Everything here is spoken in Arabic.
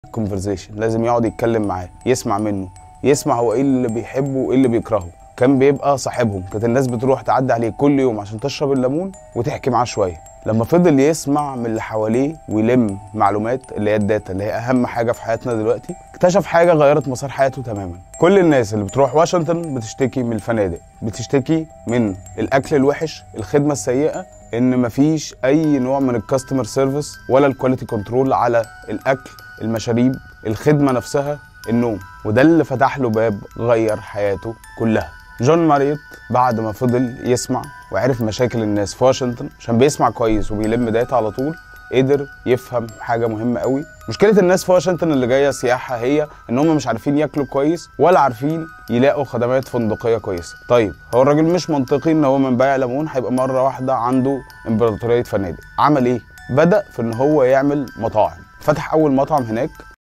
كونفرزيشن، لازم يقعد يتكلم معاه، يسمع منه، يسمع هو ايه اللي بيحبه وايه اللي بيكرهه. كان بيبقى صاحبهم، كانت الناس بتروح تعدي عليه كل يوم عشان تشرب الليمون وتحكي معاه شويه. لما فضل يسمع من اللي حواليه ويلم معلومات اللي هي الداتا اللي هي اهم حاجه في حياتنا دلوقتي، اكتشف حاجه غيرت مسار حياته تماما. كل الناس اللي بتروح واشنطن بتشتكي من الفنادق، بتشتكي من الاكل الوحش، الخدمه السيئه، ان مفيش اي نوع من الكاستمر سيرفيس ولا الكواليتي كنترول على الاكل، المشاريب، الخدمه نفسها، النوم. وده اللي فتح له باب غير حياته كلها. جون ماريوت بعد ما فضل يسمع وعرف مشاكل الناس في واشنطن عشان بيسمع كويس وبيلم داتا على طول، قدر يفهم حاجه مهمه قوي. مشكله الناس في واشنطن اللي جايه سياحه هي ان هم مش عارفين ياكلوا كويس ولا عارفين يلاقوا خدمات فندقيه كويسه. طيب هو الراجل مش منطقي ان هو من بائع ليمون هيبقى مره واحده عنده امبراطوريه فنادق. عمل ايه؟ بدأ في ان هو يعمل مطاعم. فتح اول مطعم هناك